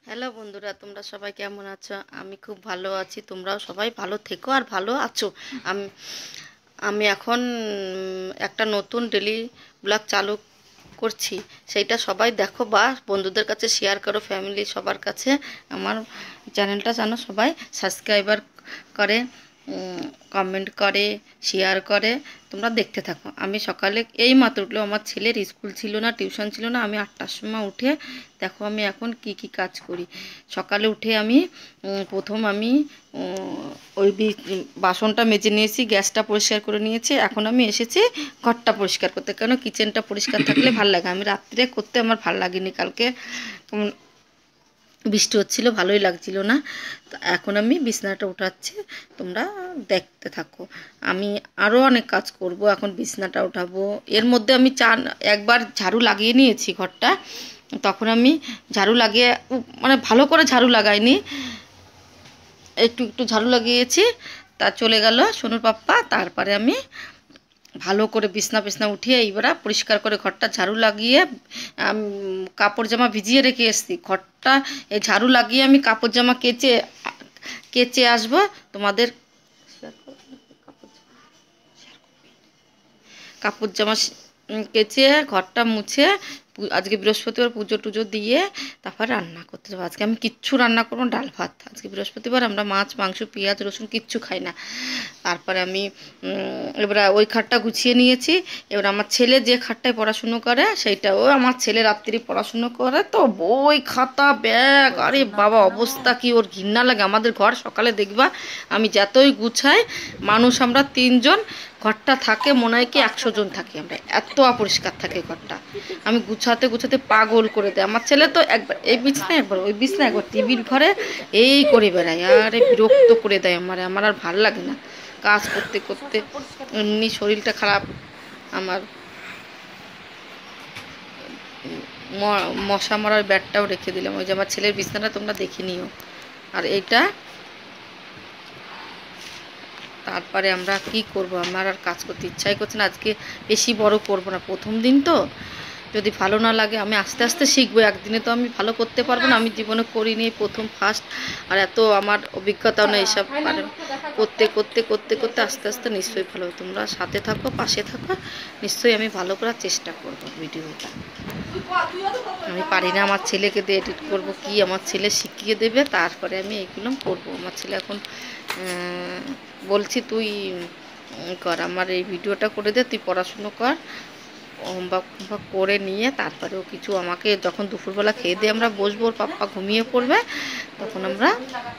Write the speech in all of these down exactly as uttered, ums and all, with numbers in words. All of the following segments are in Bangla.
হ্যালো বন্ধুরা, তোমরা সবাই কেমন আছো? আমি খুব ভালো আছি। তোমরাও সবাই ভালো থেকো আর ভালো আছো। আমি আমি এখন উম, একটা নতুন ডেলি ব্লগ চালু করছি। সেইটা সবাই দেখো বা বন্ধুদের কাছে শেয়ার করো, ফ্যামিলি সবার কাছে আমার চ্যানেলটা যেন সবাই সাবস্ক্রাইবার করে, কমেন্ট করে, শেয়ার করে। তোমরা দেখতে থাকো। আমি সকালে এই মাত্র উঠলো, আমার ছেলের স্কুল ছিল না, টিউশন ছিল না। আমি আটটার সময় উঠে দেখো আমি এখন কি কি কাজ করি। সকালে উঠে আমি উম, প্রথম আমি উম, ওই বি- বাসনটা মেজে নিয়েছি, গ্যাসটা পরিষ্কার করে নিয়েছি। এখন আমি এসেছি ঘরটা পরিষ্কার করতে, কেন কিচেনটা পরিষ্কার থাকলে ভাল লাগে। আমি রাত্রে করতে আমার ভাল লাগেনি, কালকে উম, বৃষ্টি হচ্ছিল, ভালোই লাগছিল না। তো এখন আমি বিছানাটা উঠাচ্ছি, তোমরা দেখতে থাকো। আমি আরও অনেক কাজ করব, এখন বিছানাটা উঠাবো। এর মধ্যে আমি চান একবার ঝাড়ু লাগিয়ে নিয়েছি ঘরটা, তখন আমি ঝাড়ু লাগিয়ে উ- মানে ভালো করে ঝাড়ু লাগাইনি, একটু একটু ঝাড়ু লাগিয়েছি। তা চলে গেল সোনুর পাপ্পা। তারপরে আমি ভালো করে বিছনা বিছনা উঠিয়ে এইবার পরিষ্কার করে ঘরটা ঝাড়ু লাগিয়ে আম, কাপড় জামা ভিজিয়ে রেখে এসেছি। ঘরটা এই ঝাড়ু লাগিয়ে আমি কাপড় জামা কেচে কেচে আসবো তোমাদের। কাপড় জামা স- উম, কেচে ঘরটা মুছে পু- আজকে বৃহস্পতিবার পুজো টুজো দিয়ে তারপর রান্না করতে যাবো। আজকে আমি কিচ্ছু রান্না করবো না, ডাল ভাত। আজকে বৃহস্পতিবার, আমরা মাছ মাংস পেঁয়াজ রসুন কিচ্ছু খাই না। তারপরে আমি উম, এবার ওই খাটটা গুছিয়ে নিয়েছি। এবার আমার ছেলে যে খাটটায় পড়াশুনো করে সেইটা, ও আমার ছেলে রাত্রি পড়াশুনো করে তো বই খাতা ব্যাগ, আরে বাবা অবস্থা কি ওর, ঘৃণা লাগে। আমাদের ঘর সকালে দেখবা আমি যতই গুছাই, মানুষ আমরা তিনজন, ঘরটা থাকে মনে হয় কি একশো জন থাকি আমরা, এত অপরিষ্কার থাকে ঘরটা। আমি গুছাতে গুছাতে পাগল করে দেয় আমার ছেলে। তো একবার এই বিছনায় একবার ওই বিছনায় একবার টিভির ঘরে এই করে বেড়ায়, আরে বিরক্ত করে দেয় আমার। আমার আর ভাল লাগে না কাজ করতে করতে, এমনি শরীরটা খারাপ আমার। ম- মশা মারার ব্যাটটাও রেখে দিলাম, ওই যে আমার ছেলের বিছনাটা তোমরা দেখে নিও। আর এইটা, তারপরে আমরা কি করব, আমার আর কাজ করতে ইচ্ছাই করছে না। আজকে বেশি বড় করব না, প্রথম দিন তো, যদি ভালো না লাগে আমি আস্তে আস্তে শিখবো। একদিনে তো আমি ভালো করতে পারবো না, আমি জীবনে করিনি, প্রথম ফার্স্ট। আর এত আমার অভিজ্ঞতাও নেই এসব, মানে করতে করতে করতে করতে আস্তে আস্তে নিশ্চয়ই ভালো হবে। তোমরা সাথে থাকো, পাশে থাকো, নিশ্চয়ই আমি ভালো করার চেষ্টা করব ভিডিওটা। আমি পারি না, আমার ছেলেকে দিয়ে এডিট করব কি, আমার ছেলে শিখিয়ে দেবে, তারপরে আমি এইগুলো করব। আমার ছেলে এখন আহ, বলছি তুই উম, কর, আমার এই ভিডিওটা করে দে, তুই পড়াশুনো কর, হোমওয়ার্ক হোমওয়ার্ক করে নিয়ে তারপরে ও কিছু আমাকে, যখন দুপুরবেলা খেয়ে দিয়ে আমরা বসবো, ওর পাপ্পা ঘুমিয়ে পড়বে, তখন আমরা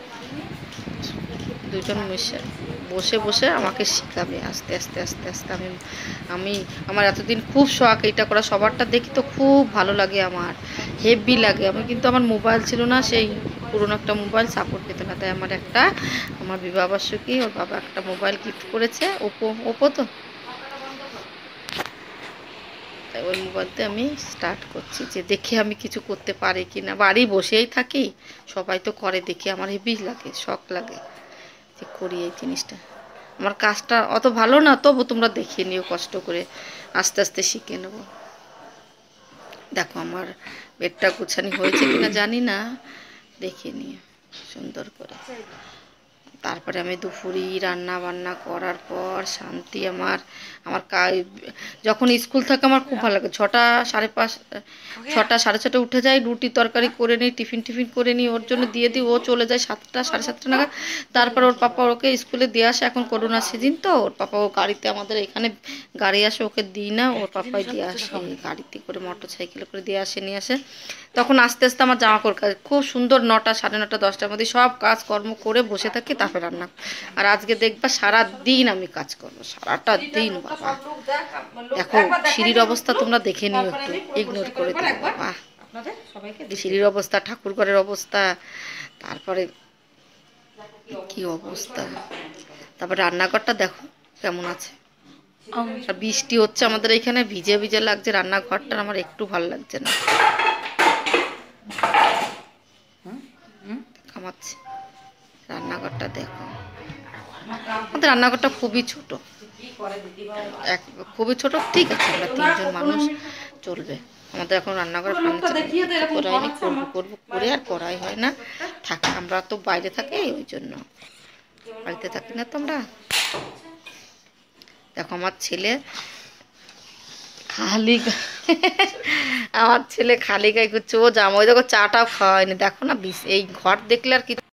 দুজন মিশে বসে বসে আমাকে শেখাবে আস্তে আস্তে আস্তে আস্তে। আমি আমি আমার এতদিন খুব শখ এইটা করা, সবারটা দেখি তো খুব ভালো লাগে, আমার হেভি লাগে। আমি কিন্তু আমার মোবাইল ছিল না, সেই পুরনো একটা মোবাইল সাপোর্ট পেত না, তাই আমার একটা, আমার বিবাহবার্ষিকী ওর বাবা একটা মোবাইল গিফট করেছে, ওপো ওপো তো, তাই ওই মোবাইলতে আমি স্টার্ট করছি যে দেখে আমি কিছু করতে পারি কি না। বাড়ি বসেই থাকি, সবাই তো করে দেখে আমার হেভি লাগে, শখ লাগে যে করি এই জিনিসটা। আমার কাজটা অত ভালো না, তবু তোমরা দেখে নিও কষ্ট করে, আস্তে আস্তে শিখে নেব। দেখো আমার বেডটা গুছানি হয়েছে কিনা জানি না, দেখে নিও সুন্দর করে। তারপরে আমি দুপুরি রান্না বান্না করার পর শান্তি আমার। আমার যখন স্কুল থাকে আমার খুব ভালো লাগে, ছটা সাড়ে পাঁচ ছটা সাড়ে ছটা উঠে যাই, রুটি তরকারি করে নিই, টিফিন টিফিন করে নিই, ওর জন্য দিয়ে দিই, ও চলে যায় সাতটা সাড়ে সাতটা নাগাদ। তারপর ওর পাপা ওকে স্কুলে দিয়ে আসে, এখন করোনা সিজন তো, ওর পাপা ও গাড়িতে, আমাদের এখানে গাড়ি আসে, ওকে দিই না, ওর পাপাই দিয়ে আসে, গাড়িতে করে মোটর সাইকেলে করে দিয়ে আসে, নিয়ে আসে। তখন আস্তে আস্তে আমার জামা কাপড় কাজ খুব সুন্দর, নটা সাড়ে নটা দশটার মধ্যে সব কাজ কর্ম করে বসে থাকি, তারপরে রান্না। আর আজকে দেখবা সারা দিন আমি কাজ করবো, সারাটা দিন বাবা। দেখো সিঁড়ির অবস্থা তোমরা দেখে নিও, একটু ইগনোর করে দিও বাবা, সিঁড়ির অবস্থা, ঠাকুর ঘরের অবস্থা, তারপরে কি অবস্থা। তারপরে রান্নাঘরটা দেখো কেমন আছে। আর বৃষ্টি হচ্ছে আমাদের এখানে, ভিজে ভিজে লাগছে রান্নাঘরটা, আমার একটু ভালো লাগছে না। কামাচ্ছে রান্নাঘরটা দেখো, আমাদের রান্নাঘরটা খুবই ছোট, এক খুবই ছোট, ঠিক আছে আমরা তিনজন মানুষ চলবে। আমাদের এখন রান্নাঘরে ফার্নিচার করাইনি, করবো করবো করে আর করাই হয় না। থাক, আমরা তো বাইরে থাকি, ওই জন্য বাড়িতে থাকি না। তোমরা দেখো আমার ছেলে খালি আমার ছেলে খালি গায়ে করছে, ও জামাই দেখো চাটাও খাওয়ায়নি। দেখো না, এই ঘর দেখলে আর কি